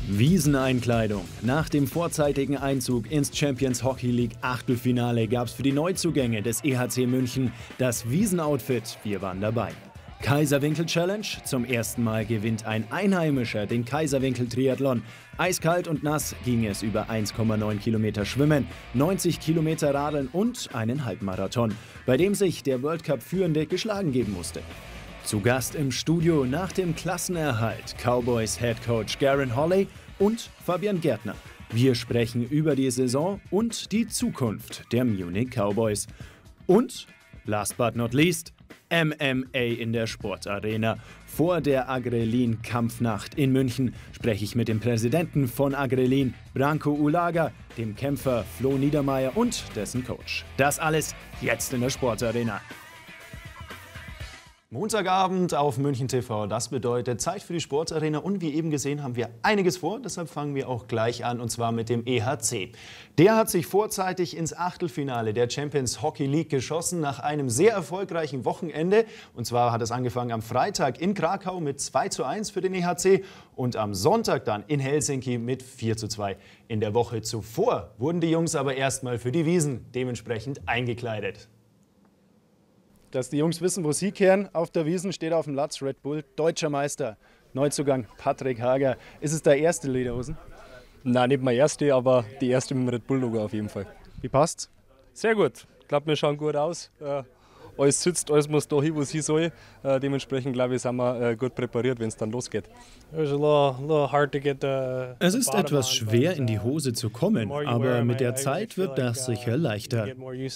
Wieseneinkleidung. Nach dem vorzeitigen Einzug ins Champions Hockey League Achtelfinale gab es für die Neuzugänge des EHC München das Wiesenoutfit. Wir waren dabei. Kaiserwinkel Challenge. Zum ersten Mal gewinnt ein Einheimischer den Kaiserwinkel Triathlon. Eiskalt und nass ging es über 1,9 Kilometer Schwimmen, 90 Kilometer Radeln und einen Halbmarathon, bei dem sich der World Cup Führende geschlagen geben musste. Zu Gast im Studio nach dem Klassenerhalt Cowboys Head Coach Garen Holley und Fabian Gärtner. Wir sprechen über die Saison und die Zukunft der Munich Cowboys. Und, last but not least, MMA in der Sportarena. Vor der Agrelin-Kampfnacht in München spreche ich mit dem Präsidenten von Agrelin, Branko Ulaga, dem Kämpfer Flo Niedermeyer und dessen Coach. Das alles jetzt in der Sportarena. Montagabend auf München TV, das bedeutet Zeit für die Sportarena und wie eben gesehen haben wir einiges vor, deshalb fangen wir auch gleich an und zwar mit dem EHC. Der hat sich vorzeitig ins Achtelfinale der Champions Hockey League geschossen nach einem sehr erfolgreichen Wochenende und zwar hat es angefangen am Freitag in Krakau mit 2:1 für den EHC und am Sonntag dann in Helsinki mit 4:2. In der Woche zuvor wurden die Jungs aber erstmal für die Wiesen dementsprechend eingekleidet. Dass die Jungs wissen, wo sie kehren. Auf der Wiesn steht auf dem Platz Red Bull, deutscher Meister. Neuzugang Patrick Hager. Ist es der erste Lederhosen? Nein, nicht meine erste, aber die erste mit dem Red Bull-Logo auf jeden Fall. Wie passt's? Sehr gut. Ich glaube, wir schauen gut aus. Alles sitzt, alles muss da hin, wo sie soll. Dementsprechend, glaube ich, sind wir gut präpariert, wenn es dann losgeht. Es ist etwas schwer, in die Hose zu kommen, aber mit der Zeit wird das sicher leichter.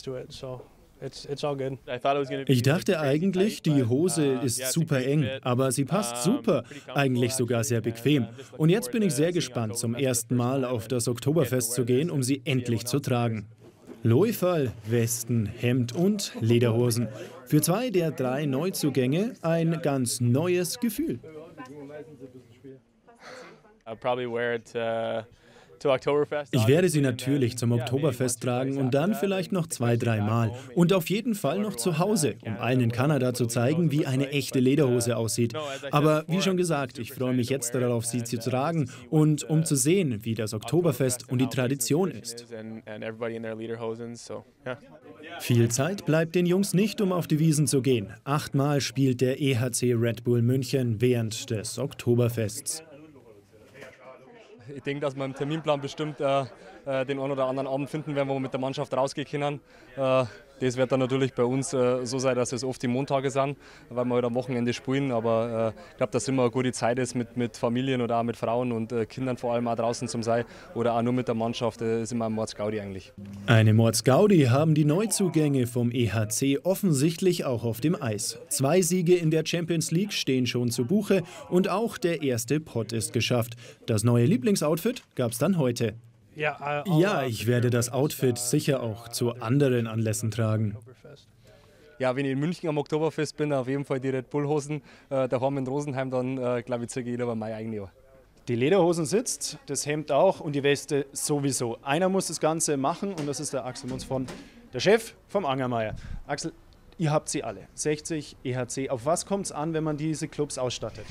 Ich dachte eigentlich, die Hose ist super eng, aber sie passt super, eigentlich sogar sehr bequem. Und jetzt bin ich sehr gespannt, zum ersten Mal auf das Oktoberfest zu gehen, um sie endlich zu tragen. Loifall, Westen, Hemd und Lederhosen. Für 2 der 3 Neuzugänge ein ganz neues Gefühl. Ich werde sie natürlich zum Oktoberfest tragen und dann vielleicht noch 2-3 Mal. Und auf jeden Fall noch zu Hause, um allen in Kanada zu zeigen, wie eine echte Lederhose aussieht. Aber wie schon gesagt, ich freue mich jetzt darauf, sie zu tragen und um zu sehen, wie das Oktoberfest und die Tradition ist. Viel Zeit bleibt den Jungs nicht, um auf die Wiesn zu gehen. 8-mal spielt der EHC Red Bull München während des Oktoberfests. Ich denke, dass wir im Terminplan bestimmt den einen oder anderen Abend finden werden, wo wir mit der Mannschaft rausgehen können. Das wird dann natürlich bei uns so sein, dass es oft die Montage sind, weil wir halt am Wochenende spielen. Aber ich glaube, dass immer eine gute Zeit ist mit Familien oder auch mit Frauen und Kindern vor allem auch draußen zum sein oder auch nur mit der Mannschaft, ist immer ein Mordsgaudi eigentlich. Eine Mordsgaudi haben die Neuzugänge vom EHC offensichtlich auch auf dem Eis. 2 Siege in der Champions League stehen schon zu Buche und auch der erste Pott ist geschafft. Das neue Lieblingsoutfit gab es dann heute. Ja, ich werde das Outfit sicher auch zu anderen Anlässen tragen. Ja, wenn ich in München am Oktoberfest bin, auf jeden Fall die Red Bull-Hosen. Daheim in Rosenheim, dann glaube ich, ziehe ich lieber meine eigene an. Die Lederhosen sitzt, das Hemd auch und die Weste sowieso. Einer muss das Ganze machen und das ist der Axel Munzfron, der Chef vom Angermeier. Axel, ihr habt sie alle, 60 EHC. Auf was kommt es an, wenn man diese Clubs ausstattet?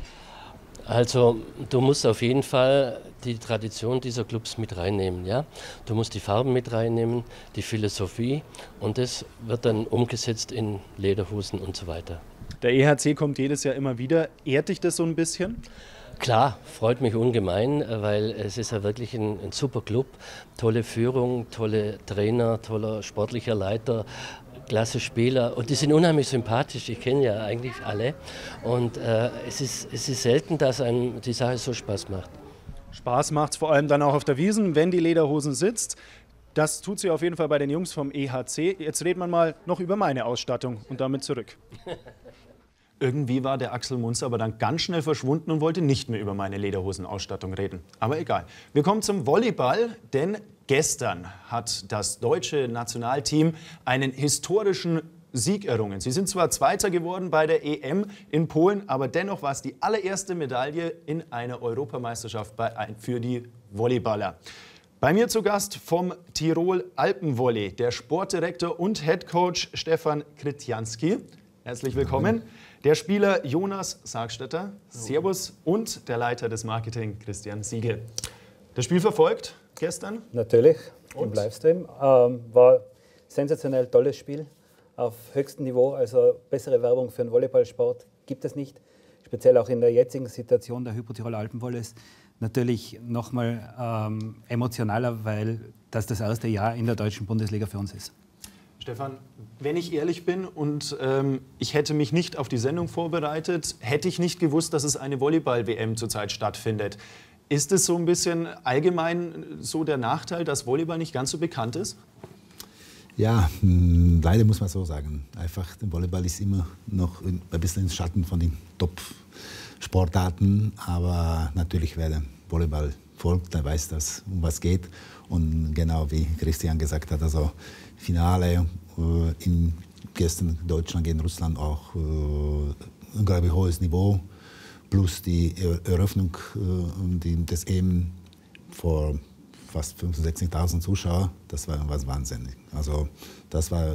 Also du musst auf jeden Fall die Tradition dieser Clubs mit reinnehmen. Ja? Du musst die Farben mit reinnehmen, die Philosophie und das wird dann umgesetzt in Lederhosen und so weiter. Der EHC kommt jedes Jahr immer wieder. Ehrt dich das so ein bisschen? Klar, freut mich ungemein, weil es ist ja wirklich ein super Club. Tolle Führung, tolle Trainer, toller sportlicher Leiter. Klasse Spieler und die sind unheimlich sympathisch, ich kenne ja eigentlich alle und es ist selten, dass einem die Sache so Spaß macht. Spaß macht es vor allem dann auch auf der Wiesn, wenn die Lederhosen sitzt. Das tut sie auf jeden Fall bei den Jungs vom EHC. Jetzt reden wir mal noch über meine Ausstattung und damit zurück. Irgendwie war der Axel Munz aber dann ganz schnell verschwunden und wollte nicht mehr über meine Lederhosenausstattung reden. Aber egal. Wir kommen zum Volleyball, denn gestern hat das deutsche Nationalteam einen historischen Sieg errungen. Sie sind zwar Zweiter geworden bei der EM in Polen, aber dennoch war es die allererste Medaille in einer Europameisterschaft für die Volleyballer. Bei mir zu Gast vom Tirol Alpenvolley, der Sportdirektor und Headcoach Stefan Kritjanski. Herzlich willkommen. Der Spieler Jonas Sargstetter, Servus, und der Leiter des Marketing Christian Siegel. Das Spiel verfolgt gestern? Natürlich, im Livestream. War sensationell tolles Spiel auf höchstem Niveau. Also bessere Werbung für einen Volleyballsport gibt es nicht. Speziell auch in der jetzigen Situation der Hypo-Tirol Alpenvolley ist natürlich nochmal emotionaler, weil das erste Jahr in der deutschen Bundesliga für uns ist. Stefan, wenn ich ehrlich bin und ich hätte mich nicht auf die Sendung vorbereitet, hätte ich nicht gewusst, dass es eine Volleyball-WM zurzeit stattfindet. Ist es so ein bisschen allgemein so der Nachteil, dass Volleyball nicht ganz so bekannt ist? Ja, leider muss man so sagen. Einfach, der Volleyball ist immer noch ein bisschen im Schatten von den Top-Sportarten. Aber natürlich, wer den Volleyball folgt, der weiß, um was geht. Und genau wie Christian gesagt hat, also Finale gestern Deutschland gegen Russland auch ein, glaube ich, hohes Niveau. Plus die Eröffnung des EM vor fast 65.000 Zuschauer, das war was wahnsinnig. Also das war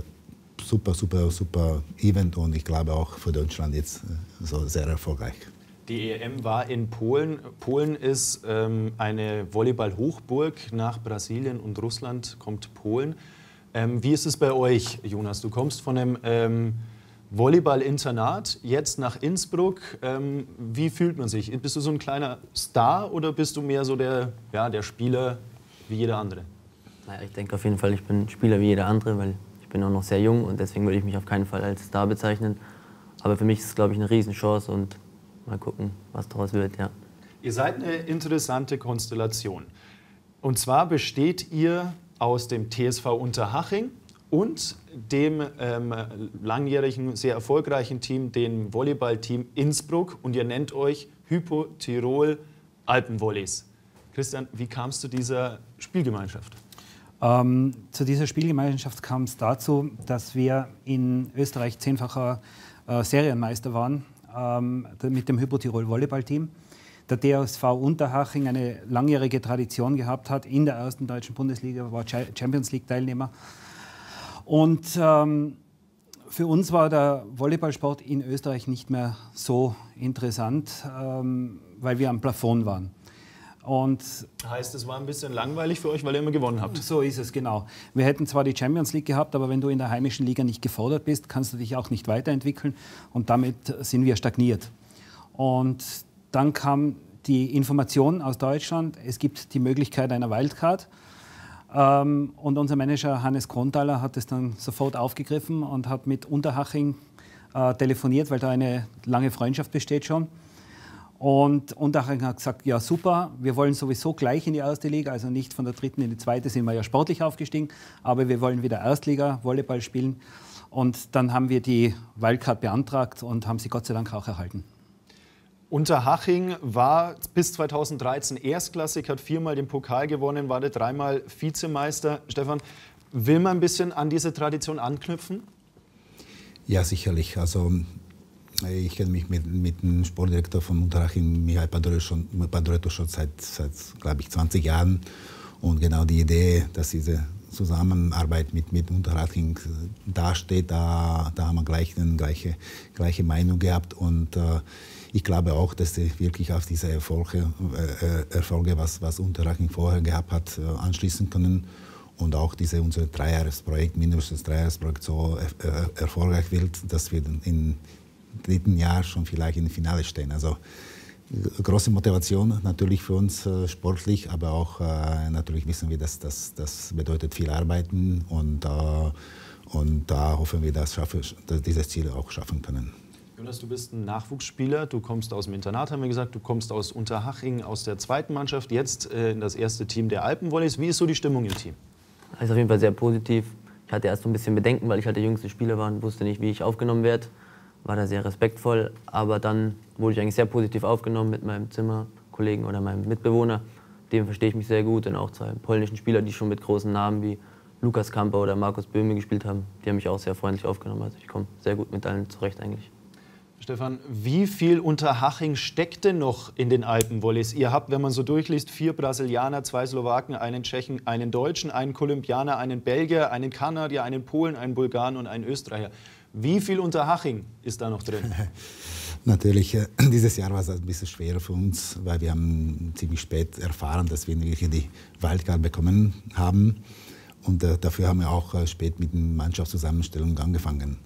super Event und ich glaube auch für Deutschland jetzt so sehr erfolgreich. Die EM war in Polen. Polen ist eine Volleyball-Hochburg. Nach Brasilien und Russland kommt Polen. Wie ist es bei euch, Jonas? Du kommst von einem Volleyball-Internat jetzt nach Innsbruck. Wie fühlt man sich? Bist du so ein kleiner Star oder bist du mehr so der Spieler wie jeder andere? Naja, ich denke auf jeden Fall, ich bin Spieler wie jeder andere, weil ich bin auch noch sehr jung und deswegen würde ich mich auf keinen Fall als Star bezeichnen. Aber für mich ist es, glaube ich, eine Riesenchance und mal gucken, was daraus wird, ja. Ihr seid eine interessante Konstellation. Und zwar besteht ihr aus dem TSV Unterhaching und dem langjährigen, sehr erfolgreichen Team, dem Volleyballteam Innsbruck. Und ihr nennt euch Hypo-Tirol Alpenvolleys. Christian, wie kam es zu dieser Spielgemeinschaft? Zu dieser Spielgemeinschaft kam es dazu, dass wir in Österreich 10-facher Serienmeister waren mit dem Hypo-Tirol Volleyballteam. Der DSV Unterhaching eine langjährige Tradition gehabt hat in der ersten deutschen Bundesliga, war Champions League Teilnehmer. Und für uns war der Volleyballsport in Österreich nicht mehr so interessant, weil wir am Plafond waren. Und heißt, es war ein bisschen langweilig für euch, weil ihr immer gewonnen habt? So ist es, genau. Wir hätten zwar die Champions League gehabt, aber wenn du in der heimischen Liga nicht gefordert bist, kannst du dich auch nicht weiterentwickeln. Und damit sind wir stagniert. Und dann kam die Information aus Deutschland, es gibt die Möglichkeit einer Wildcard. Und unser Manager Hannes Kronthaler hat es dann sofort aufgegriffen und hat mit Unterhaching telefoniert, weil da eine lange Freundschaft besteht schon. Und Unterhaching hat gesagt, ja super, wir wollen sowieso gleich in die erste Liga, also nicht von der dritten in die zweite, sind wir ja sportlich aufgestiegen, aber wir wollen wieder Erstliga-Volleyball spielen. Und dann haben wir die Wildcard beantragt und haben sie Gott sei Dank auch erhalten. Unterhaching war bis 2013 erstklassig, hat 4-mal den Pokal gewonnen, war 3-mal Vizemeister. Stefan, will man ein bisschen an diese Tradition anknüpfen? Ja, sicherlich. Also ich kenne mich mit dem Sportdirektor von Unterhaching, Michael Padoretto, schon seit glaube ich, 20 Jahren. Und genau die Idee, dass diese Zusammenarbeit mit Unterhaching dasteht, da haben wir gleich eine gleiche Meinung gehabt. Und ich glaube auch, dass sie wirklich auf diese Erfolge was Unterhaching vorher gehabt hat, anschließen können. Und auch unser Dreijahresprojekt, mindestens Dreijahresprojekt, so erfolgreich wird, dass wir im dritten Jahr schon vielleicht im Finale stehen. Also große Motivation natürlich für uns sportlich, aber auch natürlich wissen wir, dass das bedeutet viel Arbeiten und da hoffen wir, dass dieses Ziel auch schaffen können. Jonas, du bist ein Nachwuchsspieler, du kommst aus dem Internat, haben wir gesagt, du kommst aus Unterhaching, aus der zweiten Mannschaft, jetzt in das erste Team der Alpenvolleys. Wie ist so die Stimmung im Team? Also auf jeden Fall sehr positiv. Ich hatte erst so ein bisschen Bedenken, weil ich halt der jüngste Spieler war und wusste nicht, wie ich aufgenommen werde. War da sehr respektvoll, aber dann wurde ich eigentlich sehr positiv aufgenommen mit meinem Zimmerkollegen oder meinem Mitbewohner. Dem verstehe ich mich sehr gut und auch zwei polnischen Spieler, die schon mit großen Namen wie Lukas Kamper oder Markus Böhme gespielt haben. Die haben mich auch sehr freundlich aufgenommen, also ich komme sehr gut mit allen zurecht eigentlich. Stefan, wie viel Unterhaching steckt denn noch in den Alpenvolleys? Ihr habt, wenn man so durchliest, 4 Brasilianer, 2 Slowaken, einen Tschechen, einen Deutschen, einen Kolumbianer, einen Belgier, einen Kanadier, einen Polen, einen Bulgaren und einen Österreicher. Wie viel Unterhaching ist da noch drin? Natürlich, dieses Jahr war es ein bisschen schwerer für uns, weil wir haben ziemlich spät erfahren, dass wir wirklich die Wildcard bekommen haben. Und dafür haben wir auch spät mit der Mannschaftszusammenstellung angefangen.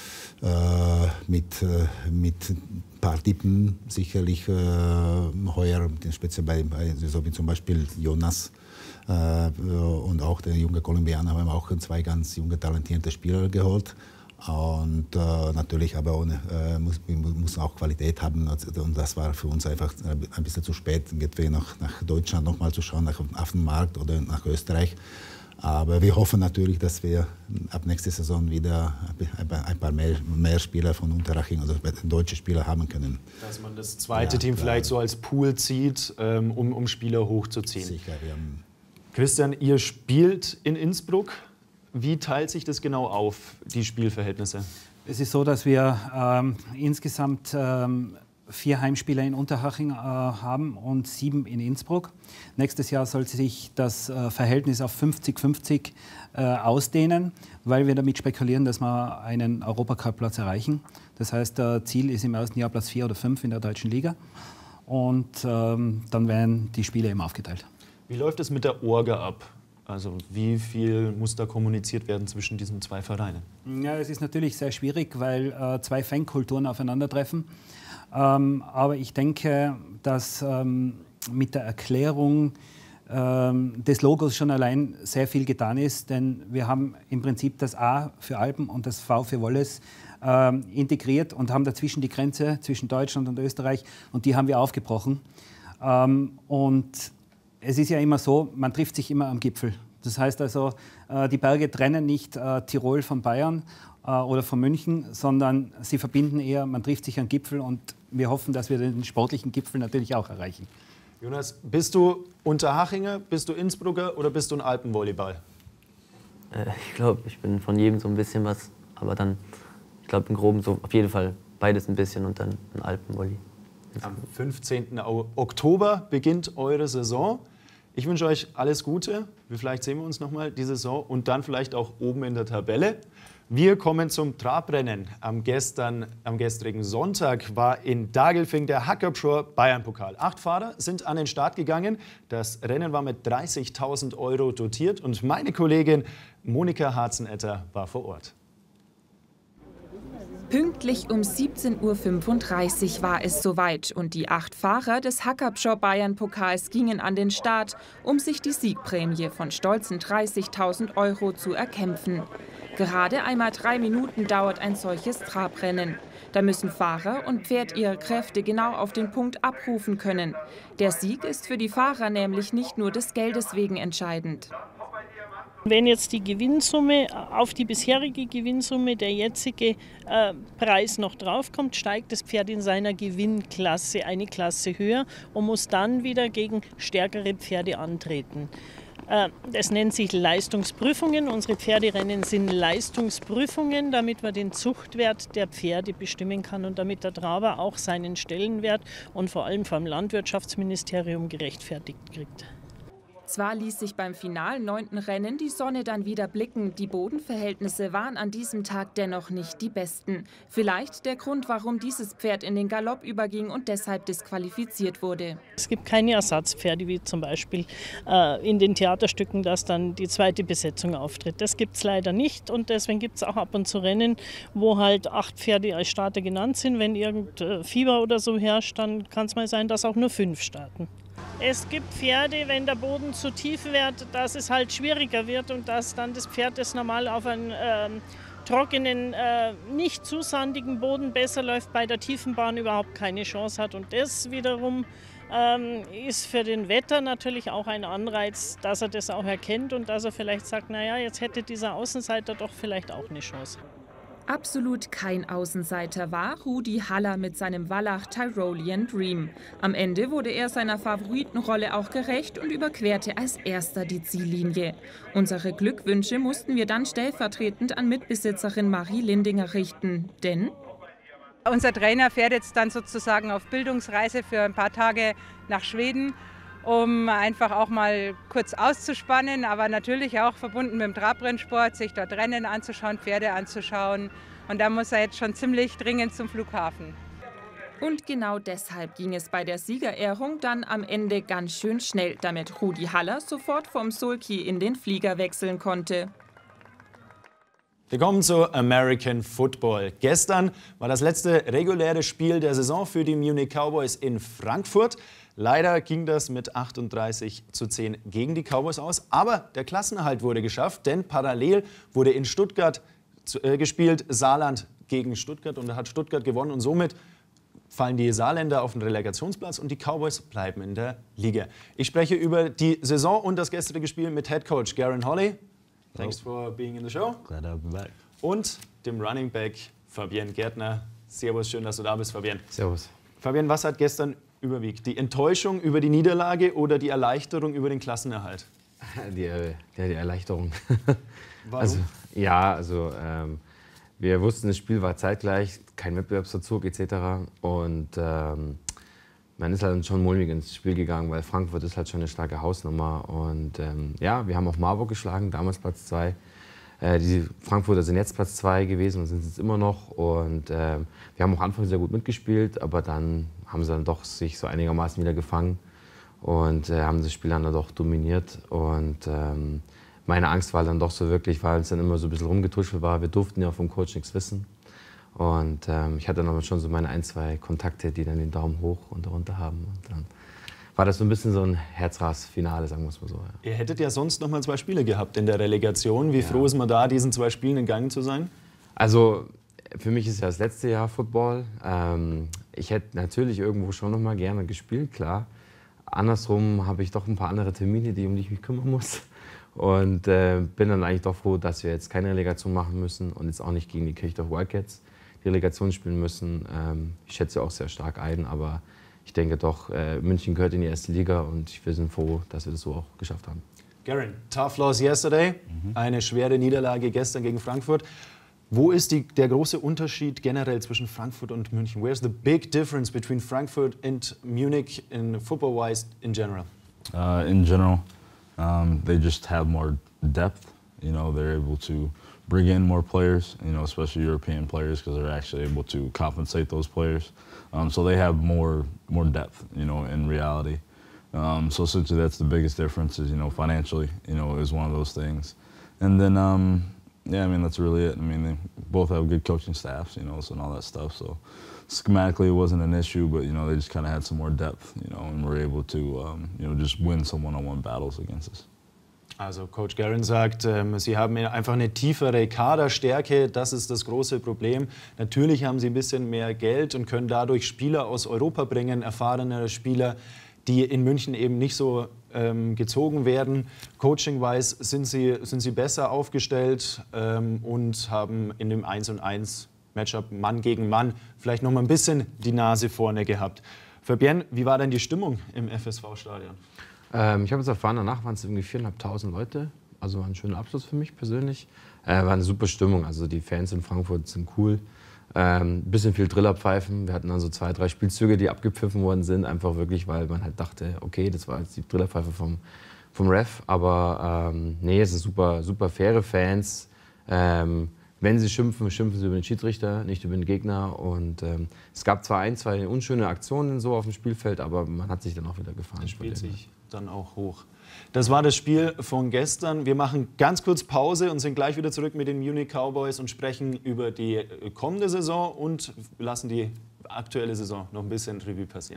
Mit ein paar Tippen sicherlich heuer, speziell bei so wie zum Beispiel Jonas und auch der junge Kolumbianer, haben wir auch 2 ganz junge, talentierte Spieler geholt. Und natürlich aber wir müssen auch Qualität haben. Und das war für uns einfach ein bisschen zu spät. Geht wir nach Deutschland nochmal zu schauen, auf den Markt oder nach Österreich. Aber wir hoffen natürlich, dass wir ab nächster Saison wieder ein paar mehr Spieler von Unterhaching, also deutsche Spieler haben können. Dass man das zweite Team vielleicht so als Pool zieht, um Spieler hochzuziehen. Sicher. Christian, ihr spielt in Innsbruck. Wie teilt sich das genau auf, die Spielverhältnisse? Es ist so, dass wir insgesamt 4 Heimspiele in Unterhaching haben und 7 in Innsbruck. Nächstes Jahr soll sich das Verhältnis auf 50-50 ausdehnen, weil wir damit spekulieren, dass wir einen Europacup-Platz erreichen. Das heißt, Ziel ist im ersten Jahr Platz 4 oder 5 in der deutschen Liga. Und dann werden die Spiele eben aufgeteilt. Wie läuft es mit der Orga ab? Also wie viel muss da kommuniziert werden zwischen diesen 2 Vereinen? Ja, es ist natürlich sehr schwierig, weil 2 Fankulturen aufeinandertreffen. Aber ich denke, dass mit der Erklärung des Logos schon allein sehr viel getan ist. Denn wir haben im Prinzip das A für Alpen und das V für Wallis integriert und haben dazwischen die Grenze zwischen Deutschland und Österreich und die haben wir aufgebrochen. Und es ist ja immer so, man trifft sich immer am Gipfel. Das heißt also, die Berge trennen nicht Tirol von Bayern oder von München, sondern sie verbinden eher, man trifft sich am Gipfel und wir hoffen, dass wir den sportlichen Gipfel natürlich auch erreichen. Jonas, bist du Unterhachinger, bist du Innsbrucker oder bist du ein Alpenvolleyball? Ich glaube, ich bin von jedem so ein bisschen was, aber dann, ich glaube im Groben so auf jeden Fall beides ein bisschen und dann ein Alpenvolley. Am 15. Oktober beginnt eure Saison. Ich wünsche euch alles Gute. Vielleicht sehen wir uns noch mal die Saison und dann vielleicht auch oben in der Tabelle. Wir kommen zum Trabrennen. Am gestrigen Sonntag war in Dagelfing der Hackabschor Bayern-Pokal. 8 Fahrer sind an den Start gegangen. Das Rennen war mit 30.000 € dotiert und meine Kollegin Monika Harzenetter war vor Ort. Pünktlich um 17:35 Uhr war es soweit und die 8 Fahrer des Hackabschor Bayern-Pokals gingen an den Start, um sich die Siegprämie von stolzen 30.000 € zu erkämpfen. Gerade einmal 3 Minuten dauert ein solches Trabrennen. Da müssen Fahrer und Pferd ihre Kräfte genau auf den Punkt abrufen können. Der Sieg ist für die Fahrer nämlich nicht nur des Geldes wegen entscheidend. Wenn jetzt die Gewinnsumme auf die bisherige Gewinnsumme, der jetzige Preis noch draufkommt, steigt das Pferd in seiner Gewinnklasse eine Klasse höher und muss dann wieder gegen stärkere Pferde antreten. Das nennt sich Leistungsprüfungen. Unsere Pferderennen sind Leistungsprüfungen, damit man den Zuchtwert der Pferde bestimmen kann und damit der Traber auch seinen Stellenwert und vor allem vom Landwirtschaftsministerium gerechtfertigt kriegt. Zwar ließ sich beim finalen 9. Rennen die Sonne dann wieder blicken, die Bodenverhältnisse waren an diesem Tag dennoch nicht die besten. Vielleicht der Grund, warum dieses Pferd in den Galopp überging und deshalb disqualifiziert wurde. Es gibt keine Ersatzpferde, wie zum Beispiel in den Theaterstücken, dass dann die zweite Besetzung auftritt. Das gibt es leider nicht und deswegen gibt es auch ab und zu Rennen, wo halt 8 Pferde als Starter genannt sind. Wenn irgendein Fieber oder so herrscht, dann kann es mal sein, dass auch nur 5 starten. Es gibt Pferde, wenn der Boden zu tief wird, dass es halt schwieriger wird und dass dann das Pferd, das normal auf einem trockenen, nicht zu sandigen Boden besser läuft, bei der tiefen Bahn überhaupt keine Chance hat. Und das wiederum ist für den Wetter natürlich auch ein Anreiz, dass er das auch erkennt und dass er vielleicht sagt, naja, jetzt hätte dieser Außenseiter doch vielleicht auch eine Chance. Absolut kein Außenseiter war Rudi Haller mit seinem Wallach Tyrolean Dream. Am Ende wurde er seiner Favoritenrolle auch gerecht und überquerte als erster die Ziellinie. Unsere Glückwünsche mussten wir dann stellvertretend an Mitbesitzerin Marie Lindinger richten, denn unser Trainer fährt jetzt dann sozusagen auf Bildungsreise für ein paar Tage nach Schweden, um einfach auch mal kurz auszuspannen, aber natürlich auch verbunden mit dem Trabrennsport, sich dort Rennen anzuschauen, Pferde anzuschauen Und da muss er jetzt schon ziemlich dringend zum Flughafen. Und genau deshalb ging es bei der Siegerehrung dann am Ende ganz schön schnell, damit Rudi Haller sofort vom Sulky in den Flieger wechseln konnte. Wir kommen zu American Football. Gestern war das letzte reguläre Spiel der Saison für die Munich Cowboys in Frankfurt. Leider ging das mit 38:10 gegen die Cowboys aus. Aber der Klassenerhalt wurde geschafft, denn parallel wurde in Stuttgart gespielt, Saarland gegen Stuttgart. Und da hat Stuttgart gewonnen und somit fallen die Saarländer auf den Relegationsplatz und die Cowboys bleiben in der Liga. Ich spreche über die Saison und das gestrige Spiel mit Head Coach Garen Holly. Thanks for being in the show. Glad to be back. Und dem Running Back Fabian Gärtner. Servus, schön, dass du da bist, Fabian. Servus. Fabian, was hat gestern überwiegt? Die Enttäuschung über die Niederlage oder die Erleichterung über den Klassenerhalt? Die Erleichterung. Warum? Wir wussten, das Spiel war zeitgleich, kein Wettbewerbsverzug etc. Und man ist halt schon mulmig ins Spiel gegangen, weil Frankfurt ist halt schon eine starke Hausnummer. Und wir haben auch Marburg geschlagen, damals Platz 2. Die Frankfurter sind jetzt Platz 2 gewesen und sind es jetzt immer noch. Und wir haben auch Anfang sehr gut mitgespielt, aber dann haben sie dann doch sich so einigermaßen wieder gefangen und haben das Spiel dann doch dominiert. Und meine Angst war dann doch so wirklich, weil es dann immer so ein bisschen rumgetuschelt war. Wir durften ja vom Coach nichts wissen. Und ich hatte dann aber schon so meine 1, 2 Kontakte, die dann den Daumen hoch und runter haben. Und dann war das so ein bisschen so ein Herzrass-Finale, sagen wir es mal so. Ja. Ihr hättet ja sonst noch mal 2 Spiele gehabt in der Relegation. Wie froh ist man da, diesen 2 Spielen entgangen zu sein? Also für mich ist ja das letzte Jahr Football. Ich hätte natürlich irgendwo schon noch mal gerne gespielt, klar. Andersrum habe ich doch ein paar andere Termine, um die ich mich kümmern muss. Und bin dann eigentlich doch froh, dass wir jetzt keine Relegation machen müssen und jetzt auch nicht gegen die Kirchdorf Wildcats die Relegation spielen müssen. Ich schätze auch sehr stark ein, aber ich denke doch, München gehört in die erste Liga und wir sind froh, dass wir das so auch geschafft haben. Garen, tough loss yesterday, eine schwere Niederlage gestern gegen Frankfurt. Wo ist der große Unterschied generell zwischen Frankfurt und München? Where's the big difference between Frankfurt and Munich in football-wise in general? In general, they just have more depth. You know, they're able to bring in more players, you know, especially European players, because they're actually able to compensate those players. So they have more depth, you know, in reality. So essentially that's the biggest difference is, you know, financially, you know, is one of those things. And then, yeah, I mean, that's really it. I mean, they both have good coaching staffs, you know, so and all that stuff. So schematically it wasn't an issue, but, you know, they just kind of had some more depth, you know, and were able to, you know, just win some one-on-one battles against us. Also Coach Garen sagt, sie haben einfach eine tiefere Kaderstärke, das ist das große Problem. Natürlich haben sie ein bisschen mehr Geld und können dadurch Spieler aus Europa bringen, erfahrenere Spieler, die in München eben nicht so gezogen werden. Coaching-wise sind sie besser aufgestellt und haben in dem 1-1 Matchup Mann gegen Mann vielleicht noch mal ein bisschen die Nase vorne gehabt. Fabian, wie war denn die Stimmung im FSV-Stadion? Ich habe jetzt erfahren, danach waren es irgendwie 4.500 Leute. Also war ein schöner Abschluss für mich persönlich. War eine super Stimmung. Also die Fans in Frankfurt sind cool. Bisschen viel Drillerpfeifen. Wir hatten dann so 2, 3 Spielzüge, die abgepfiffen worden sind. Einfach wirklich, weil man halt dachte, okay, das war jetzt die Drillerpfeife vom Ref. Aber nee, es sind super faire Fans. Wenn sie schimpfen, schimpfen sie über den Schiedsrichter, nicht über den Gegner. Und es gab zwar 1, 2 unschöne Aktionen so auf dem Spielfeld, aber man hat sich dann auch wieder gefahren. Das spielt sich dann auch hoch. Das war das Spiel von gestern. Wir machen ganz kurz Pause und sind gleich wieder zurück mit den Munich Cowboys und sprechen über die kommende Saison und lassen die aktuelle Saison noch ein bisschen Revue passieren.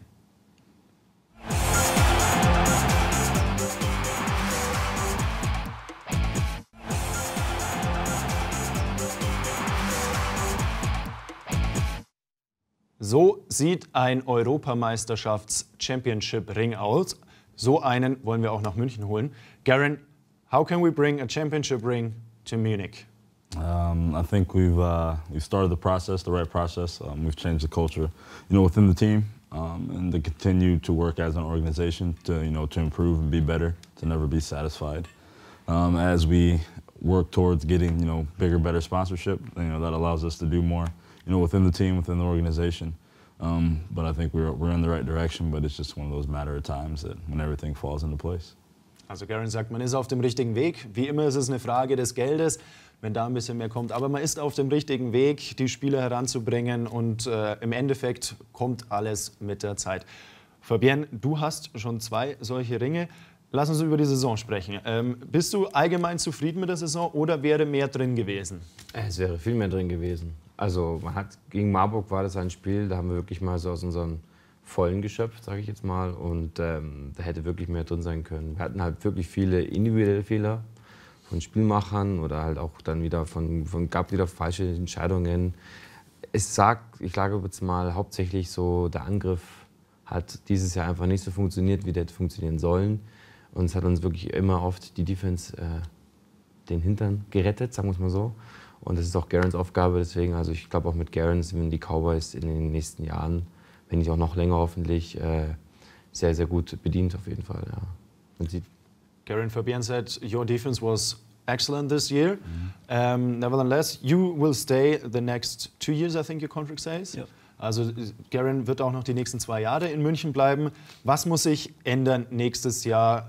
So sieht ein Europameisterschafts-Championship-Ring aus. So einen wollen wir auch nach München holen. Garen, how can we bring a championship ring to Munich? I think we've started the process, the right process. We've changed the culture, you know, within the team, and to continue to work as an organization to, you know, to improve and be better, to never be satisfied. As we work towards getting, you know, bigger, better sponsorship, you know, that allows us to do more, you know, within the team, within the organization. But I think we're in the right direction, but it's just one of those matter of times that when everything falls into place. Also Garen sagt, man ist auf dem richtigen Weg. Wie immer ist es eine Frage des Geldes. wenn da ein bisschen mehr kommt. Aber man ist auf dem richtigen Weg, die Spieler heranzubringen und im Endeffekt kommt alles mit der Zeit. Fabienne, du hast schon 2 solche Ringe. Lass uns über die Saison sprechen. Bist du allgemein zufrieden mit der Saison oder wäre mehr drin gewesen? Es wäre viel mehr drin gewesen. Also gegen Marburg war das ein Spiel, da haben wir wirklich mal so aus unseren Vollen geschöpft, sage ich jetzt mal. Und da hätte wirklich mehr drin sein können. Wir hatten halt wirklich viele individuelle Fehler von Spielmachern oder halt auch dann wieder gab wieder falsche Entscheidungen. Ich sage jetzt mal hauptsächlich so, der Angriff hat dieses Jahr einfach nicht so funktioniert, wie der hätte funktionieren sollen. Und es hat uns wirklich immer oft die Defense den Hintern gerettet, sagen wir es mal so. Und das ist auch Guerins Aufgabe, deswegen, also ich glaube auch mit Guerin sind die Cowboys in den nächsten Jahren, wenn nicht auch noch länger hoffentlich, sehr, sehr gut bedient auf jeden Fall. Ja. Guerin, Fabienne said your defense was excellent this year. Nevertheless, you will stay the next 2 years, I think your contract says. Yep. Also Guerin wird auch noch die nächsten 2 Jahre in München bleiben. Was muss sich ändern nächstes Jahr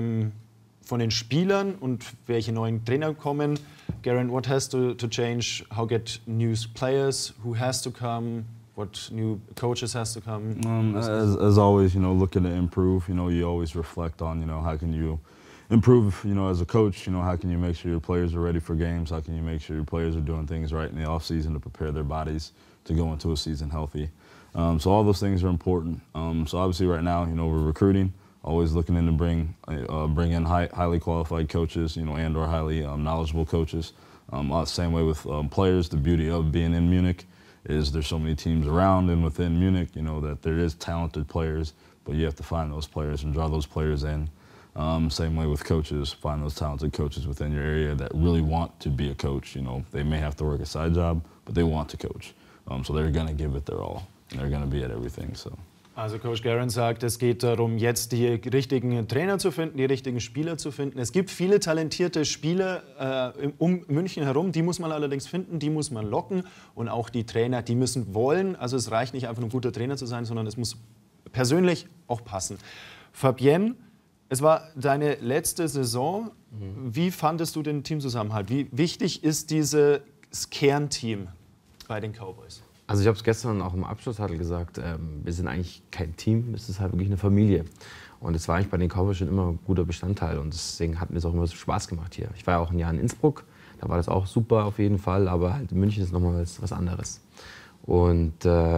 von den Spielern und welche neuen Trainer kommen? Guerin, what has to change? How get new players? Who has to come? What new coaches has to come? As always, looking to improve. You always reflect on, how can you improve, as a coach, how can you make sure your players are ready for games? How can you make sure your players are doing things right in the off season to prepare their bodies to go into a season healthy? So all those things are important. So obviously right now, we're recruiting, always looking in to bring in highly qualified coaches, and or highly knowledgeable coaches. Same way with players. The beauty of being in Munich is there's so many teams around and within Munich, that there is talented players, but you have to find those players and draw those players in. Same way with coaches, find those talented coaches within your area that really want to be a coach. They may have to work a side job, but they want to coach. So they're going to give it their all. And they're going to be at everything. So. Also Coach Guerin sagt, es geht darum, jetzt die richtigen Trainer zu finden, die richtigen Spieler zu finden. Es gibt viele talentierte Spieler um München herum, die muss man allerdings finden, die muss man locken. Und auch die Trainer, die müssen wollen. Also es reicht nicht einfach, ein guter Trainer zu sein, sondern es muss persönlich auch passen. Fabienne, es war deine letzte Saison. Wie fandest du den Teamzusammenhalt? Wie wichtig ist dieses Kernteam bei den Cowboys? Also ich habe es gestern auch im Abschlusshuddle gesagt, wir sind eigentlich kein Team, es ist halt wirklich eine Familie. Und es war eigentlich bei den Cowboys schon immer ein guter Bestandteil und deswegen hat mir es auch immer so Spaß gemacht hier. Ich war ja auch ein Jahr in Innsbruck, da war das auch super auf jeden Fall, aber halt in München ist nochmal was anderes. Und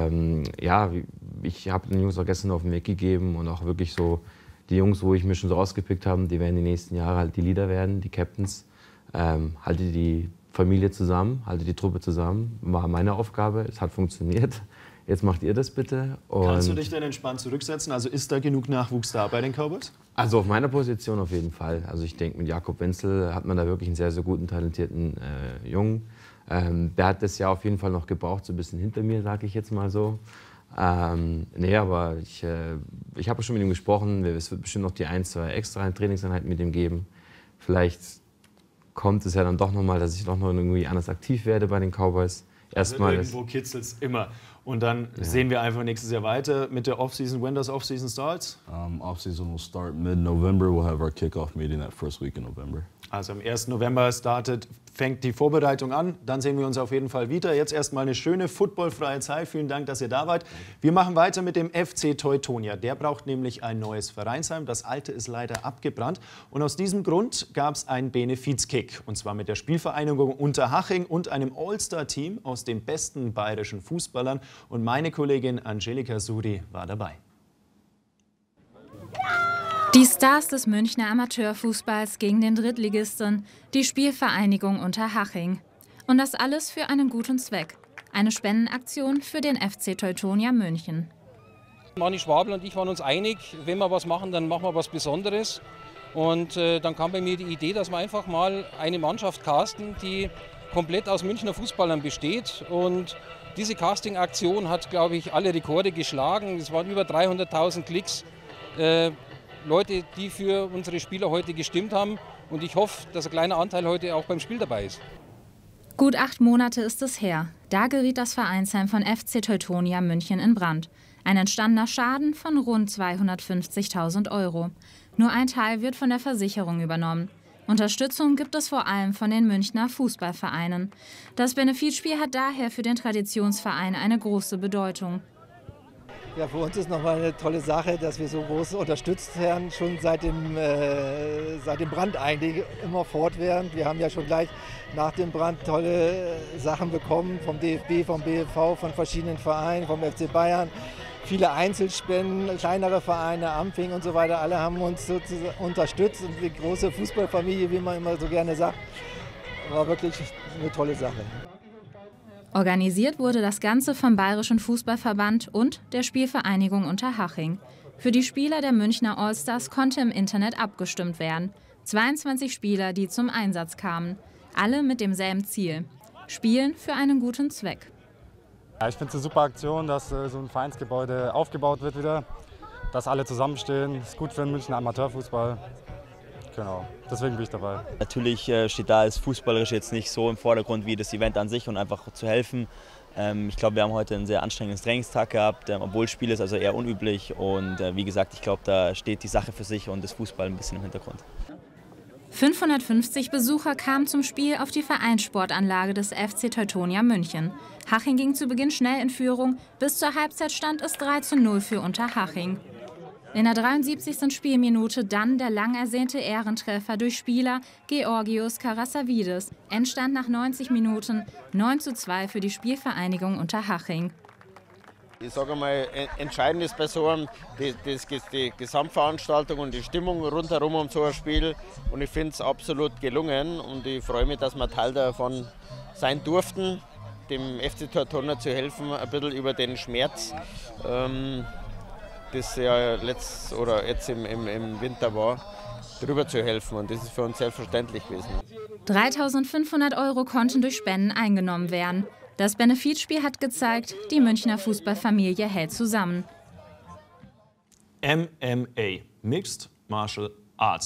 ich habe den Jungs auch gestern auf den Weg gegeben und auch wirklich so die Jungs, wo ich mir schon so rausgepickt habe, die werden die nächsten Jahre halt die Leader werden, die Captains, halte die Familie zusammen, halte die Truppe zusammen, war meine Aufgabe, es hat funktioniert. Jetzt macht ihr das bitte. Und kannst du dich denn entspannt zurücksetzen? Also ist da genug Nachwuchs da bei den Cowboys? Also auf meiner Position auf jeden Fall. Also ich denke, mit Jakob Wenzel hat man da wirklich einen sehr, sehr guten, talentierten Jungen. Der hat das Jahr auf jeden Fall noch gebraucht, so ein bisschen hinter mir, sage ich jetzt mal so. Aber ich habe schon mit ihm gesprochen, es wird bestimmt noch die 1, 2 extra Trainingseinheiten mit ihm geben. Vielleicht kommt es ja dann doch nochmal, dass ich doch noch irgendwie anders aktiv werde bei den Cowboys. Erstmal irgendwo kitzelt es immer. Und dann sehen wir einfach nächstes Jahr weiter mit der Offseason. When does Offseason starts? Offseason will start mid-November. We'll have our kickoff meeting that first week in November. Also am 1. November fängt die Vorbereitung an. Dann sehen wir uns auf jeden Fall wieder. Jetzt erstmal eine schöne footballfreie Zeit. Vielen Dank, dass ihr da wart. Wir machen weiter mit dem FC Teutonia. Der braucht nämlich ein neues Vereinsheim. Das alte ist leider abgebrannt. Und aus diesem Grund gab es einen Benefizkick. Und zwar mit der Spielvereinigung Unterhaching und einem All-Star-Team aus den besten bayerischen Fußballern. Und meine Kollegin Angelika Suri war dabei. Die Stars des Münchner Amateurfußballs gegen den Drittligisten, die Spielvereinigung Unterhaching. Und das alles für einen guten Zweck. Eine Spendenaktion für den FC Teutonia München. Manni Schwabel und ich waren uns einig, wenn wir was machen, dann machen wir was Besonderes. Und dann kam bei mir die Idee, dass wir einfach mal eine Mannschaft casten, die komplett aus Münchner Fußballern besteht. Und diese Casting-Aktion hat, glaube ich, alle Rekorde geschlagen. Es waren über 300.000 Klicks. Leute, die für unsere Spieler heute gestimmt haben. Und ich hoffe, dass ein kleiner Anteil heute auch beim Spiel dabei ist. Gut 8 Monate ist es her. Da geriet das Vereinsheim von FC Teutonia München in Brand. Ein entstandener Schaden von rund 250.000 €. Nur ein Teil wird von der Versicherung übernommen. Unterstützung gibt es vor allem von den Münchner Fußballvereinen. Das Benefizspiel hat daher für den Traditionsverein eine große Bedeutung. Ja, für uns ist nochmal eine tolle Sache, dass wir so groß unterstützt werden, schon seit dem Brand eigentlich immer fortwährend. Wir haben ja schon gleich nach dem Brand tolle Sachen bekommen vom DFB, vom BFV, von verschiedenen Vereinen, vom FC Bayern. Viele Einzelspenden, kleinere Vereine, Ampfing und so weiter, alle haben uns sozusagen unterstützt. Und die große Fußballfamilie, wie man immer so gerne sagt, war wirklich eine tolle Sache. Organisiert wurde das Ganze vom Bayerischen Fußballverband und der Spielvereinigung Unterhaching. Für die Spieler der Münchner Allstars konnte im Internet abgestimmt werden. 22 Spieler, die zum Einsatz kamen. Alle mit demselben Ziel: Spielen für einen guten Zweck. Ja, ich finde es eine super Aktion, dass so ein Vereinsgebäude aufgebaut wird wieder. Dass alle zusammenstehen. Ist gut für den Münchner Amateurfußball. Genau, deswegen bin ich dabei. Natürlich steht da das Fußballerische jetzt nicht so im Vordergrund wie das Event an sich und einfach zu helfen. Ich glaube, wir haben heute einen sehr anstrengendes Trainingstag gehabt, obwohl Spiel ist, also eher unüblich. Und wie gesagt, ich glaube, da steht die Sache für sich und das Fußball ein bisschen im Hintergrund. 550 Besucher kamen zum Spiel auf die Vereinssportanlage des FC Teutonia München. Haching ging zu Beginn schnell in Führung. Bis zur Halbzeit stand es 3:0 für Unterhaching. In der 73. Spielminute dann der lang ersehnte Ehrentreffer durch Spieler Georgios Karasavides. Endstand nach 90 Minuten 9:2 für die Spielvereinigung Unterhaching. Ich sage mal, entscheidend ist bei so einem die Gesamtveranstaltung und die Stimmung rundherum um so ein Spiel. Und ich finde es absolut gelungen und ich freue mich, dass wir Teil davon sein durften, dem FC Teutonia zu helfen, ein bisschen über den Schmerz, das ja jetzt im Winter war, drüber zu helfen. Und das ist für uns selbstverständlich gewesen. 3.500 € konnten durch Spenden eingenommen werden. Das Benefizspiel hat gezeigt, die Münchner Fußballfamilie hält zusammen. MMA, Mixed Martial Arts.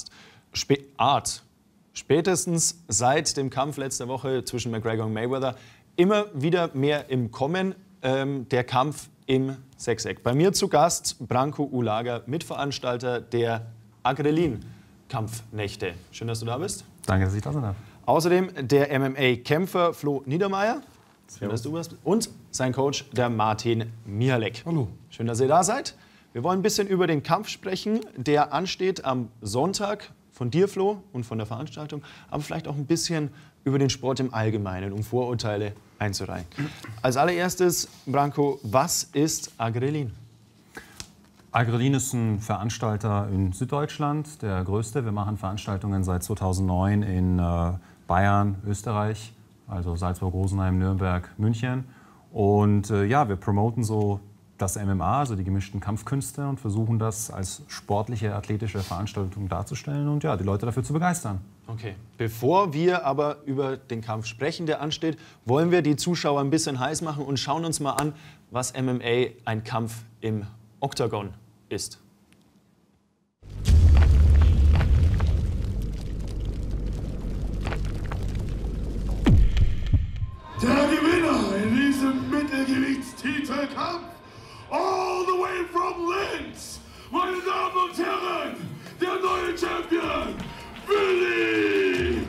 Spätestens seit dem Kampf letzte Woche zwischen McGregor und Mayweather immer wieder mehr im Kommen, der Kampf im Sechseck. Bei mir zu Gast Branko Ulaga, Mitveranstalter der Agrelin-Kampfnächte. Schön, dass du da bist. Danke, dass ich da sein darf. Außerdem der MMA-Kämpfer Flo Niedermeyer. Schön, dass du bist. Und sein Coach, der Martin Mihalek. Hallo. Schön, dass ihr da seid. Wir wollen ein bisschen über den Kampf sprechen, der ansteht am Sonntag von dir, Flo, und von der Veranstaltung. Aber vielleicht auch ein bisschen über den Sport im Allgemeinen, um Vorurteile einzureihen. Als allererstes, Branko, was ist Agrelin? Agrelin ist ein Veranstalter in Süddeutschland, der größte. Wir machen Veranstaltungen seit 2009 in Bayern, Österreich, also Salzburg, Rosenheim, Nürnberg, München. Und ja, wir promoten so das MMA, also die gemischten Kampfkünste, und versuchen das als sportliche, athletische Veranstaltung darzustellen und ja, die Leute dafür zu begeistern. Okay. Bevor wir aber über den Kampf sprechen, der ansteht, wollen wir die Zuschauer ein bisschen heiß machen und schauen uns mal an, was MMA, ein Kampf im Oktagon, ist. Der Gewinner in diesem Mittelgewichtstitelkampf, all the way from Linz, meine Damen und Herren, der neue Champion, Willi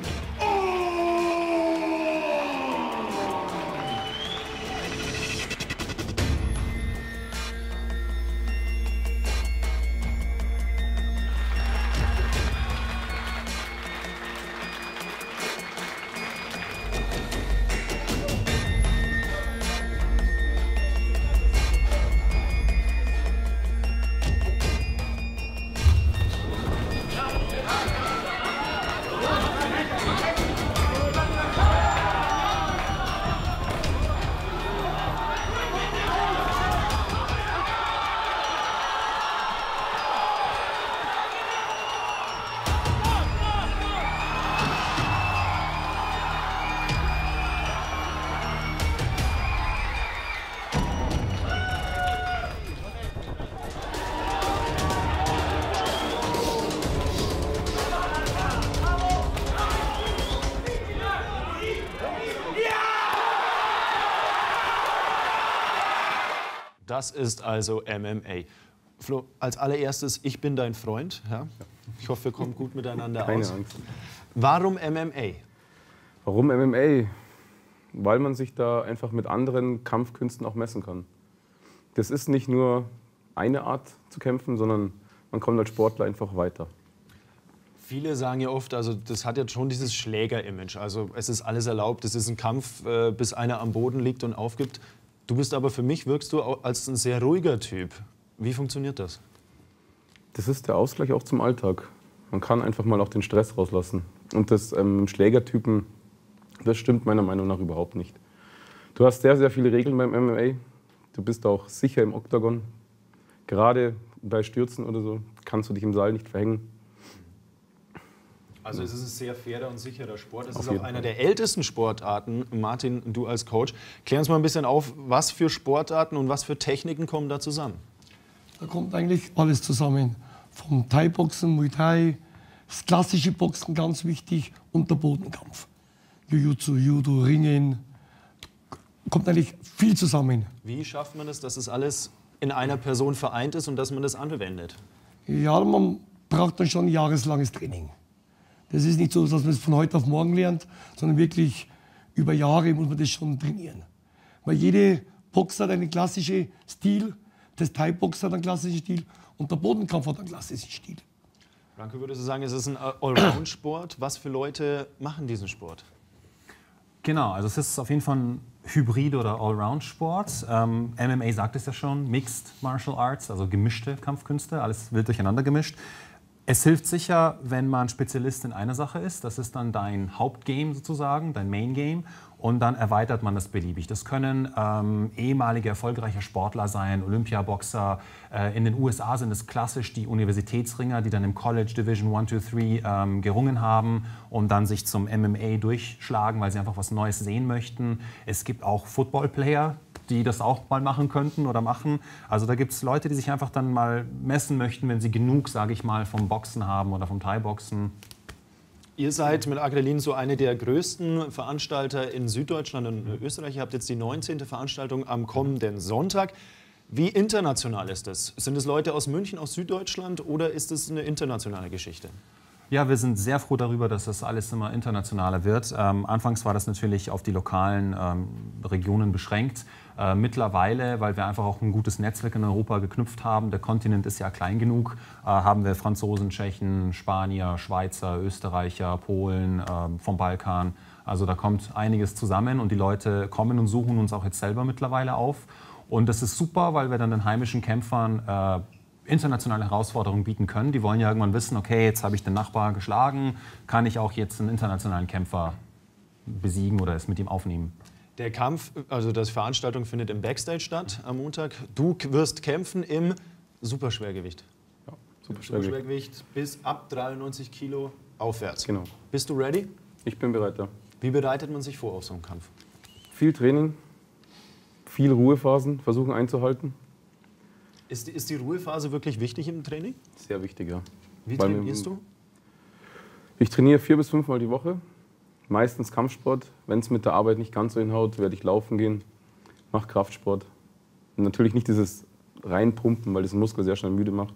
Das ist also MMA. Flo, als allererstes, ich bin dein Freund. Ja? Ich hoffe, wir kommen gut miteinander aus. Keine Angst. Warum MMA? Warum MMA? Weil man sich da einfach mit anderen Kampfkünsten auch messen kann. Das ist nicht nur eine Art zu kämpfen, sondern man kommt als Sportler einfach weiter. Viele sagen ja oft, also das hat jetzt schon dieses Schläger-Image. Also es ist alles erlaubt, es ist ein Kampf, bis einer am Boden liegt und aufgibt. Du bist aber, für mich wirkst du als ein sehr ruhiger Typ. Wie funktioniert das? Das ist der Ausgleich auch zum Alltag. Man kann einfach mal auch den Stress rauslassen. Und das Schlägertypen, das stimmt meiner Meinung nach überhaupt nicht. Du hast sehr, sehr viele Regeln beim MMA. Du bist auch sicher im Oktagon. Gerade bei Stürzen oder so kannst du dich im Saal nicht verhängen. Also es ist ein sehr fairer und sicherer Sport. Es ist auch einer der ältesten Sportarten. Martin, du als Coach, klär uns mal ein bisschen auf, was für Sportarten und was für Techniken kommen da zusammen? Da kommt eigentlich alles zusammen. Vom Thai-Boxen, Muay Thai, das klassische Boxen, ganz wichtig, und der Bodenkampf. Jiu-Jitsu, Judo, Ringen, kommt eigentlich viel zusammen. Wie schafft man es, dass es alles in einer Person vereint ist und dass man das anwendet? Ja, man braucht dann schon ein jahreslanges Training. Das ist nicht so, dass man es von heute auf morgen lernt, sondern wirklich über Jahre muss man das schon trainieren. Weil jede Boxer hat einen klassischen Stil, das Thai-Boxer hat einen klassischen Stil und der Bodenkampf hat einen klassischen Stil. Franco, würdest du sagen, es ist ein Allround-Sport? Was für Leute machen diesen Sport? Genau, also es ist auf jeden Fall ein Hybrid- oder Allround-Sport. MMA sagt es ja schon, Mixed Martial Arts, also gemischte Kampfkünste, alles wild durcheinander gemischt. Es hilft sicher, wenn man Spezialist in einer Sache ist. Das ist dann dein Hauptgame sozusagen, dein Main-Game. Und dann erweitert man das beliebig. Das können ehemalige erfolgreiche Sportler sein, Olympiaboxer. In den USA sind es klassisch die Universitätsringer, die dann im College Division 1, 2, 3 gerungen haben und dann sich zum MMA durchschlagen, weil sie einfach was Neues sehen möchten. Es gibt auch Football-Player, die das auch mal machen könnten oder machen. Also da gibt es Leute, die sich einfach dann mal messen möchten, wenn sie genug, sage ich mal, vom Boxen haben oder vom Thai-Boxen. Ihr seid mit Agrelin so eine der größten Veranstalter in Süddeutschland und Österreich. Ihr habt jetzt die 19. Veranstaltung am kommenden Sonntag. Wie international ist das? Sind es Leute aus München, aus Süddeutschland oder ist es eine internationale Geschichte? Ja, wir sind sehr froh darüber, dass das alles immer internationaler wird. Anfangs war das natürlich auf die lokalen Regionen beschränkt. Mittlerweile, weil wir einfach auch ein gutes Netzwerk in Europa geknüpft haben, der Kontinent ist ja klein genug, haben wir Franzosen, Tschechen, Spanier, Schweizer, Österreicher, Polen vom Balkan. Also da kommt einiges zusammen und die Leute kommen und suchen uns auch jetzt selber mittlerweile auf. Und das ist super, weil wir dann den heimischen Kämpfern internationale Herausforderungen bieten können. Die wollen ja irgendwann wissen, okay, jetzt habe ich den Nachbar geschlagen, kann ich auch jetzt einen internationalen Kämpfer besiegen oder es mit ihm aufnehmen. Der Kampf, also die Veranstaltung findet im Backstage statt am Montag. Du wirst kämpfen im Superschwergewicht. Ja, Superschwergewicht bis ab 93 Kilo aufwärts. Genau. Bist du ready? Ich bin bereit, ja. Wie bereitet man sich vor auf so einen Kampf? Viel Training, viel Ruhephasen versuchen einzuhalten. Ist die Ruhephase wirklich wichtig im Training? Sehr wichtig, ja. Wie trainierst du? Ich trainiere 4 bis 5 Mal die Woche. Meistens Kampfsport. Wenn es mit der Arbeit nicht ganz so hinhaut, werde ich laufen gehen, mache Kraftsport. Und natürlich nicht dieses Reinpumpen, weil das den Muskel sehr schnell müde macht.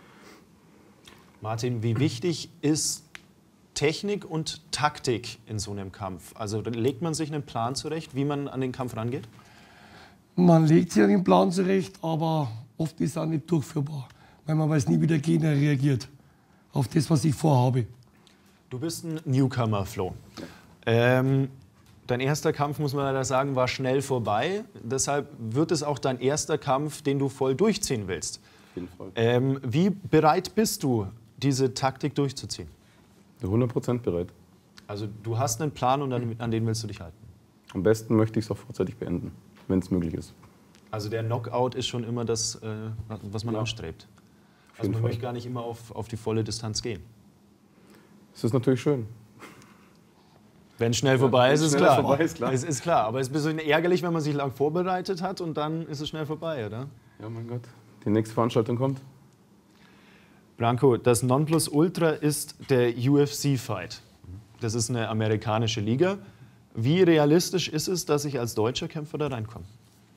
Martin, wie wichtig ist Technik und Taktik in so einem Kampf? Also legt man sich einen Plan zurecht, wie man an den Kampf rangeht? Man legt sich einen Plan zurecht, aber oft ist es auch nicht durchführbar, weil man weiß nie, wie der Gegner reagiert auf das, was ich vorhabe. Du bist ein Newcomer, Flo. Dein erster Kampf, muss man leider sagen, war schnell vorbei. Deshalb wird es auch dein erster Kampf, den du voll durchziehen willst. Auf jeden Fall. Wie bereit bist du, diese Taktik durchzuziehen? 100% bereit. Also du hast einen Plan und an den willst du dich halten? Am besten möchte ich es auch vorzeitig beenden, wenn es möglich ist. Also der Knockout ist schon immer das, was man anstrebt. Also man möchte gar nicht immer auf die volle Distanz gehen. Es ist natürlich schön. Wenn schnell vorbei ist, ist klar. Vorbei ist klar. Es ist klar, aber es ist ein bisschen ärgerlich, wenn man sich lang vorbereitet hat und dann ist es schnell vorbei, oder? Ja, mein Gott. Die nächste Veranstaltung kommt. Branko, das Nonplusultra ist der UFC-Fight. Das ist eine amerikanische Liga. Wie realistisch ist es, dass ich als deutscher Kämpfer da reinkomme?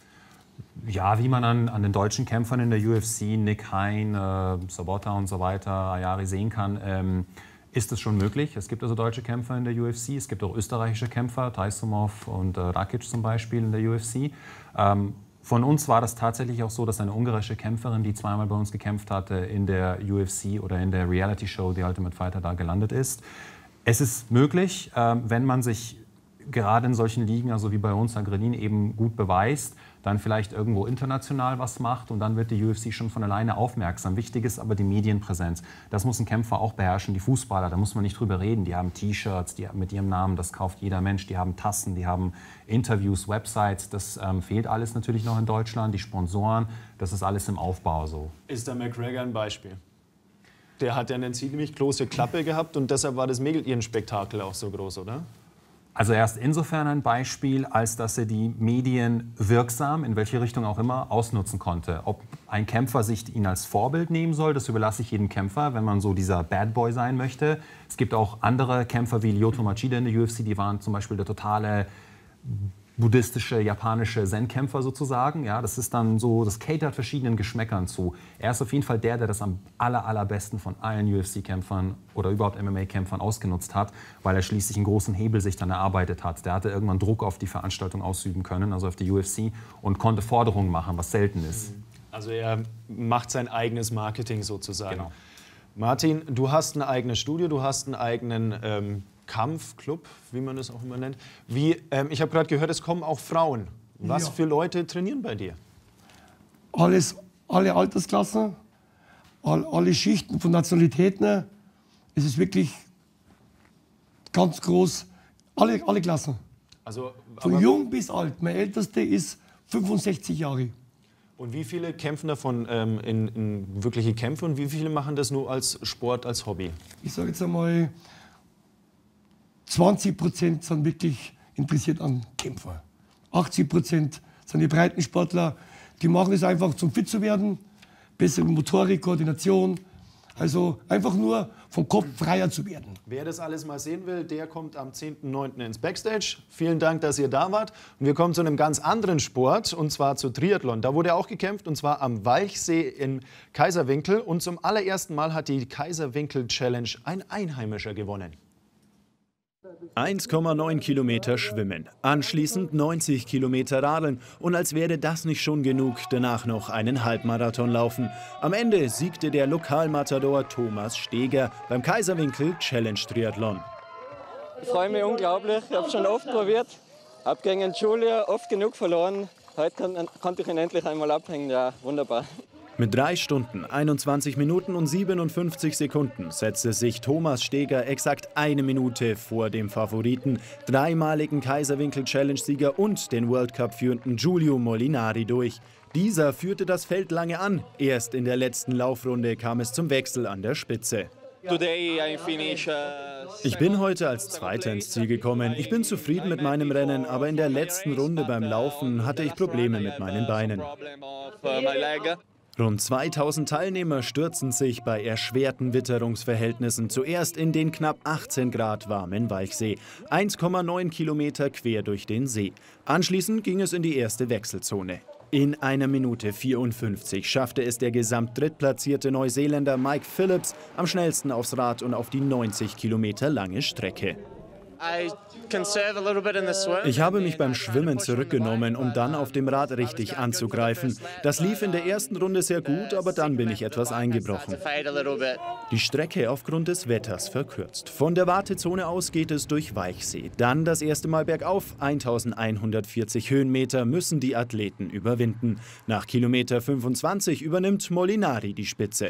Ja, wie man an den deutschen Kämpfern in der UFC, Nick Hein, Sabota und so weiter, Ayari sehen kann, ist es schon möglich. Es gibt also deutsche Kämpfer in der UFC, es gibt auch österreichische Kämpfer, Taisumov und Rakic zum Beispiel in der UFC. Von uns war das tatsächlich auch so, dass eine ungarische Kämpferin, die zweimal bei uns gekämpft hatte, in der UFC oder in der Reality-Show The Ultimate Fighter da gelandet ist. Es ist möglich, wenn man sich gerade in solchen Ligen, also wie bei uns, Agredin, eben gut beweist, dann vielleicht irgendwo international was macht und dann wird die UFC schon von alleine aufmerksam. Wichtig ist aber die Medienpräsenz. Das muss ein Kämpfer auch beherrschen. Die Fußballer, da muss man nicht drüber reden. Die haben T-Shirts mit ihrem Namen, das kauft jeder Mensch. Die haben Tassen, die haben Interviews, Websites. Das fehlt alles natürlich noch in Deutschland. Die Sponsoren, das ist alles im Aufbau so. Ist der McGregor ein Beispiel? Der hat ja eine ziemlich große Klappe gehabt und deshalb war das Medien-Spektakel auch so groß, oder? Also er ist insofern ein Beispiel, als dass er die Medien wirksam, in welche Richtung auch immer, ausnutzen konnte. Ob ein Kämpfer sich ihn als Vorbild nehmen soll, das überlasse ich jedem Kämpfer, wenn man so dieser Bad Boy sein möchte. Es gibt auch andere Kämpfer wie Lyoto Machida in der UFC, die waren zum Beispiel der totale buddhistische, japanische Zen-Kämpfer sozusagen. Ja, das ist dann so, das catert verschiedenen Geschmäckern zu. Er ist auf jeden Fall der das am allerbesten von allen UFC-Kämpfern oder überhaupt MMA-Kämpfern ausgenutzt hat, weil er schließlich einen großen Hebel sich dann erarbeitet hat. Der hatte irgendwann Druck auf die Veranstaltung ausüben können, also auf die UFC, und konnte Forderungen machen, was selten ist. Also er macht sein eigenes Marketing sozusagen. Genau. Martin, du hast ein eigenes Studio, du hast einen eigenen Kampfclub, wie man das auch immer nennt. Ich habe gerade gehört, es kommen auch Frauen. Was für Leute trainieren bei dir? Alle Altersklassen, alle Schichten von Nationalitäten. Es ist wirklich ganz groß. Alle Klassen. Also, von jung bis alt. Mein ältester ist 65 Jahre. Und wie viele kämpfen davon in wirkliche Kämpfe und wie viele machen das nur als Sport, als Hobby? Ich sage jetzt einmal, 20% sind wirklich interessiert an Kämpfer. 80% sind die Breitensportler, die machen es einfach, zum fit zu werden, bessere Motorik, Koordination, also einfach nur vom Kopf freier zu werden. Wer das alles mal sehen will, der kommt am 10.9. ins Backstage. Vielen Dank, dass ihr da wart. Und wir kommen zu einem ganz anderen Sport, und zwar zu Triathlon. Da wurde auch gekämpft, und zwar am Walchsee in Kaiserwinkel. Und zum allerersten Mal hat die Kaiserwinkel Challenge ein Einheimischer gewonnen. 1,9 Kilometer schwimmen, anschließend 90 Kilometer radeln und als wäre das nicht schon genug, danach noch einen Halbmarathon laufen. Am Ende siegte der Lokalmatador Thomas Steger beim Kaiserwinkel Challenge Triathlon. Ich freue mich unglaublich, ich habe schon oft probiert, habe gegen Julia oft genug verloren. Heute konnte ich ihn endlich einmal abhängen, ja, wunderbar. Mit 3 Stunden, 21 Minuten und 57 Sekunden setzte sich Thomas Steger exakt 1 Minute vor dem Favoriten, dreimaligen Kaiserwinkel-Challenge-Sieger und den World-Cup-führenden Giulio Molinari durch. Dieser führte das Feld lange an. Erst in der letzten Laufrunde kam es zum Wechsel an der Spitze. Ich bin heute als Zweiter ins Ziel gekommen. Ich bin zufrieden mit meinem Rennen, aber in der letzten Runde beim Laufen hatte ich Probleme mit meinen Beinen. Rund 2000 Teilnehmer stürzen sich bei erschwerten Witterungsverhältnissen zuerst in den knapp 18 Grad warmen Walchsee. 1,9 Kilometer quer durch den See. Anschließend ging es in die erste Wechselzone. In 1 Minute 54 schaffte es der gesamtdrittplatzierte Neuseeländer Mike Phillips am schnellsten aufs Rad und auf die 90 Kilometer lange Strecke. Ich habe mich beim Schwimmen zurückgenommen, um dann auf dem Rad richtig anzugreifen. Das lief in der ersten Runde sehr gut, aber dann bin ich etwas eingebrochen. Die Strecke aufgrund des Wetters verkürzt. Von der Wartezone aus geht es durch Walchsee. Dann das erste Mal bergauf. 1140 Höhenmeter müssen die Athleten überwinden. Nach Kilometer 25 übernimmt Molinari die Spitze.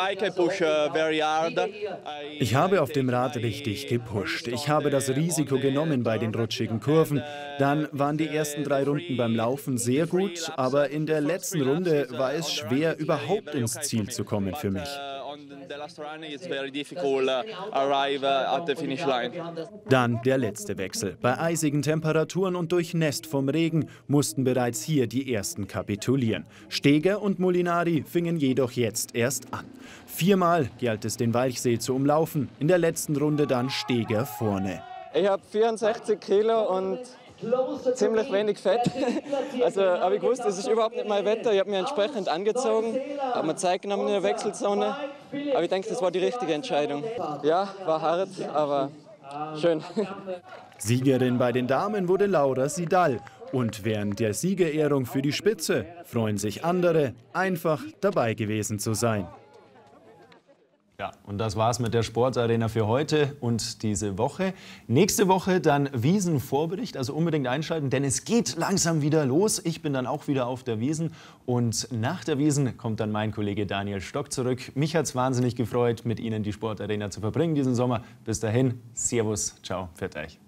Ich habe auf dem Rad richtig gepusht. Ich habe das Risiko genommen bei den rutschigen Kurven. Dann waren die ersten 3 Runden beim Laufen sehr gut, aber in der letzten Runde war es schwer, überhaupt ins Ziel zu kommen für mich. Dann der letzte Wechsel. Bei eisigen Temperaturen und durchnässt vom Regen mussten bereits hier die ersten kapitulieren. Steger und Molinari fingen jedoch jetzt erst an. 4-mal galt es, den Walchsee zu umlaufen. In der letzten Runde dann Steger vorne. Ich habe 64 Kilo und ziemlich wenig Fett. Also habe ich gewusst, das ist überhaupt nicht mein Wetter. Ich habe mich entsprechend angezogen, habe mir Zeit genommen in der Wechselzone Aber ich denke, das war die richtige Entscheidung. Ja, war hart, aber schön. Siegerin bei den Damen wurde Laura Sidal. Und während der Siegerehrung für die Spitze freuen sich andere, einfach dabei gewesen zu sein. Ja, und das war's mit der Sportarena für heute und diese Woche. Nächste Woche dann Wiesn-Vorbericht, also unbedingt einschalten, denn es geht langsam wieder los. Ich bin dann auch wieder auf der Wiesn und nach der Wiesn kommt dann mein Kollege Daniel Stock zurück. Mich hat's wahnsinnig gefreut, mit Ihnen die Sportarena zu verbringen diesen Sommer. Bis dahin, Servus, ciao, pfiat euch.